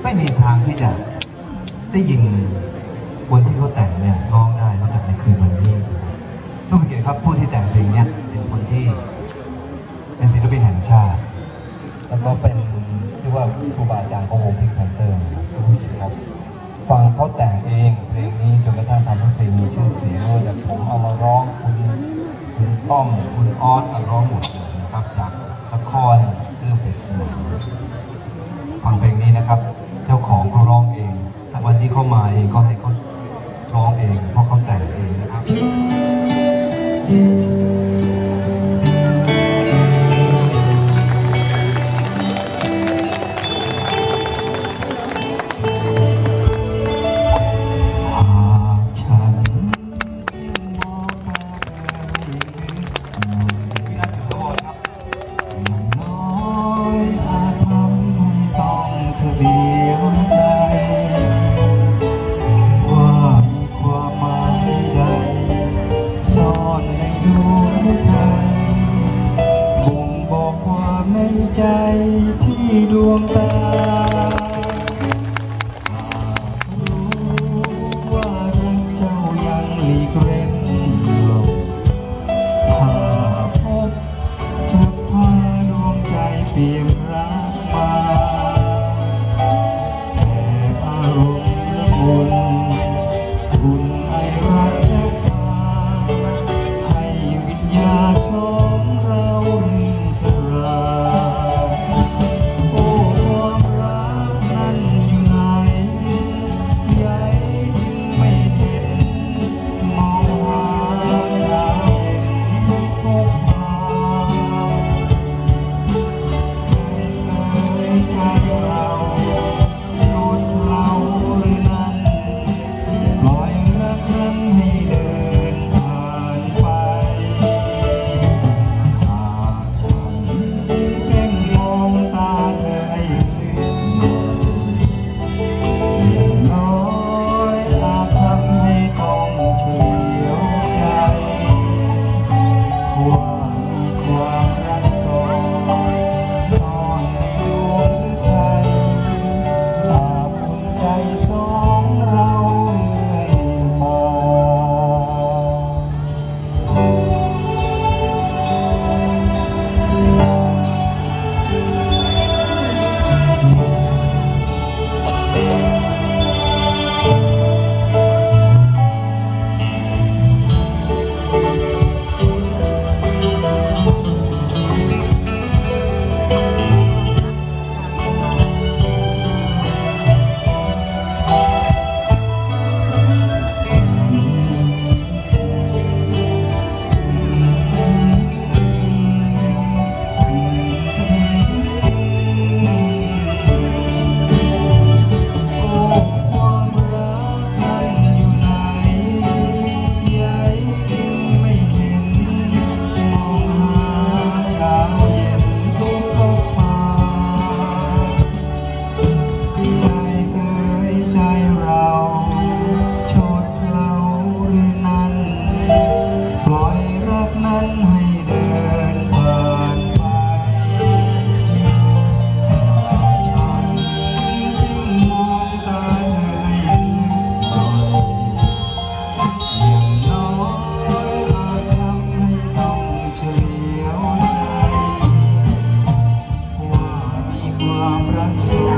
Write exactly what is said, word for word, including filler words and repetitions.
ไม่มีทางที่จะได้ยินคนที่เขาแต่งเนี่ยร้องได้นอกจากในคืนวันนี้ต้องสังเกตครับผู้ที่แต่งเพลงเนี่ยเป็นคนที่เป็นศิลปินแห่งชาติแล้วก็เป็นที่ว่าครูบาอาจารย์ของวงพิงค์แพนเตอร์นะครับฟังเขาแต่งเองเพลงนี้จนกระทั่งทำให้เพลงมีชื่อเสียงว่าจากผมเอามาร้องคุณคุณป้อมคุณออสเอาร้องหมดเลยนะครับจากละครเรื่องเพชรสมุทรฟังเพลงนี้นะครับเจ้าของเขาร้องเองวันนี้เขามาเองก็ให้เขาร้องเองเพราะเขาแต่งเองนะครับใจที่ดวงตารู้ว่ารักเจ้ายังหลีกเร้นเราถ้าพบจะพาดวงใจเปลี่ยนรักมาแต่อารมณ์ละมุนคุณไอรักจะพาให้วิญญาณสองเราเรื่องสลายความรัก